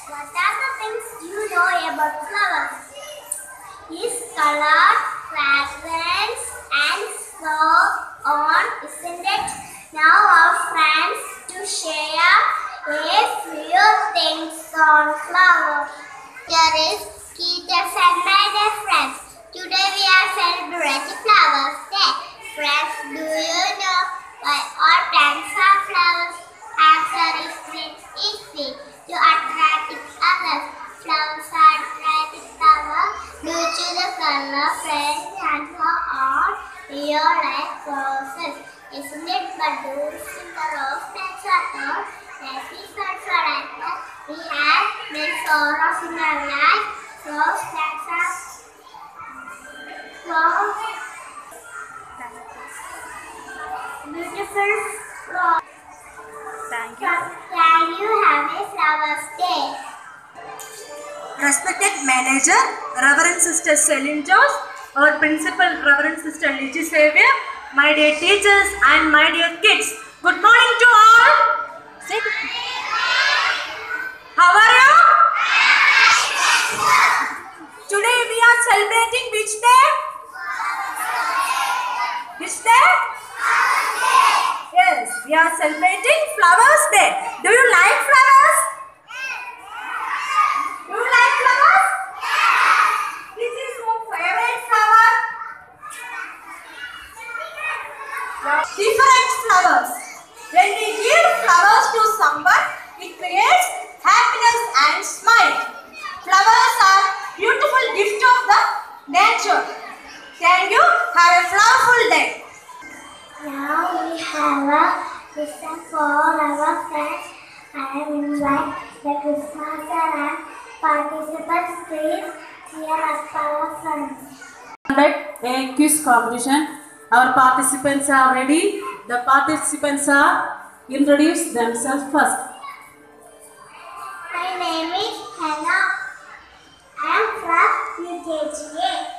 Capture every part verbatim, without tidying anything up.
What are the things you know about flowers? Is color, fragrance, and so on, isn't it? Now our friends to share a few things on flowers. Here is Keith's and my dear friends. Today we are celebrating Flowers Day. Friends, do you know why all plants are flowers? Answer is easy. To attract others. Flowers are attracting flowers due to the color, fragrance, and so on. Real life process, isn't it? But those in the rose plants are thought that is also like that. We have many sorrows in our life. Rose plants are so beautiful. Rose. Thank you. Can you have a Flowers Day? Respected Manager, Reverend Sister Saint.ANTON'S, our Principal Reverend Sister Lichi Xavier, my dear teachers and my dear kids. Good morning to all. Say good morning. How are you? Today we are celebrating which day? Which day? Yes, we are celebrating Flowers Day. Do you like flowers? Do you like flowers? Which is your favorite flower? Different flowers. When we give flowers to someone, it creates happiness and smile. Flowers are beautiful gift of the nature. Thank you. Have a flowerful day. Now we have a lesson for our friends. I invite the Christmas and participants. Please cheer up our friends. Conduct a quiz competition. Our participants are ready. The participants are introduce themselves first. My name is Hannah. I am from U K G A.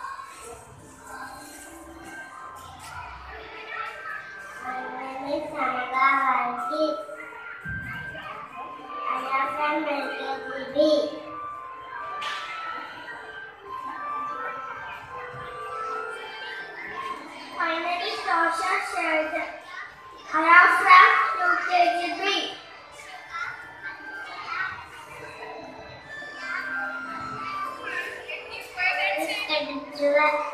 My name is Hannah. I am from L K G B. My name is Tosha Sheridan. I am from U K G B. Let's get into it.